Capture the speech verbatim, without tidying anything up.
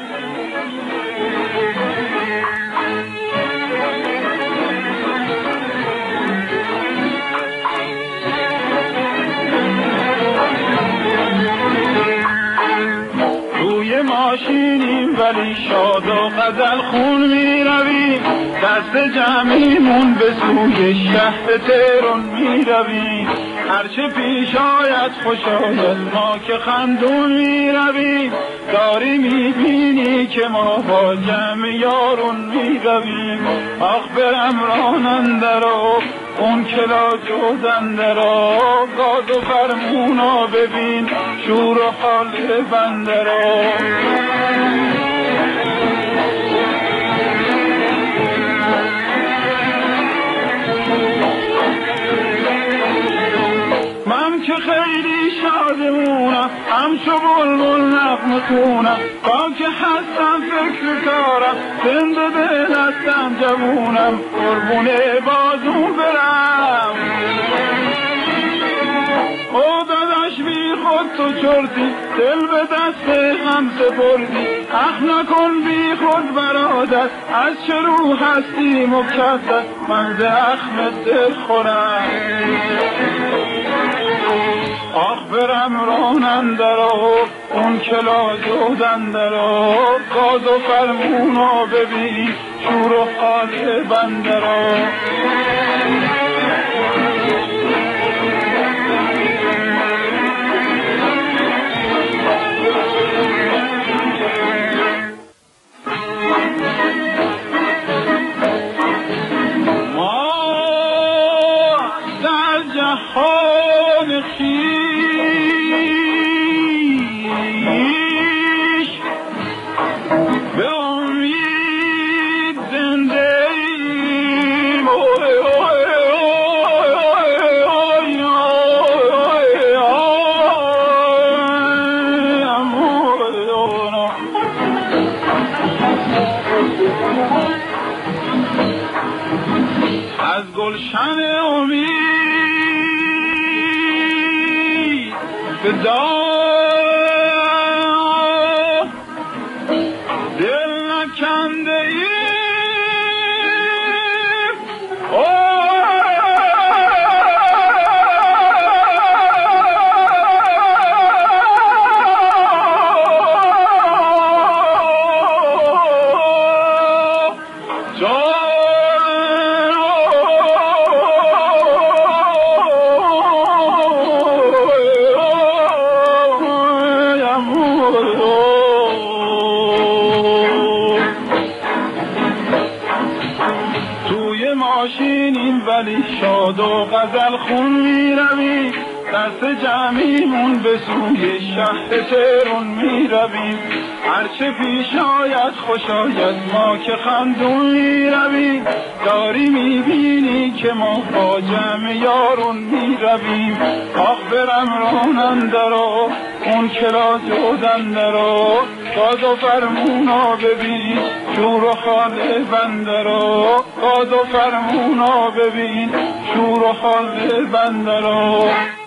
ماشینیم ولی شاد و غزل خون می رویم، دست جمعیمون به سوی شهر تهران می رویم. هرچه پیش آید خوش آید ما که خندون می رویم، داری می بینی که ما با جمع یارون می رویم. آخ برم راننده رو اون کلا جوزنده را، گاز و فرمونا ببین شور و حال بنده را. من که خیلی شادمونم همچو بلبل نغمه خونم، با که هستم فکر کارم زنده به دستم جوونم، قربونه بازون برم. او داداش بی خود تو چرتی دل به دست هم سپردی، اخ نکن بی خود برادر از چه رو هستی مکدر، من ز اخم دل خورم. آخ برم راننده را اون کلا جودنده را، گاز و فرمونا ببین شور و حال بنده را. ما در جهان خویش به امید زنده ایم. از گلشن امید به دار دل نکنده ایم. توی ماشینیم ولی شاد و غزل خون می رویم، دست جمعیمون به سوی شهر تهران می رویم. هرچه پیش آید خوش آید ما که خندون می رویم، داری می بینی که ما با جمع یارون می رویم. آخ برم راننده را اون کلا جودنده را، گاز و فرمونا ببین شور و حال بنده را. گاز و فرمونا ببین شور و حال بنده را.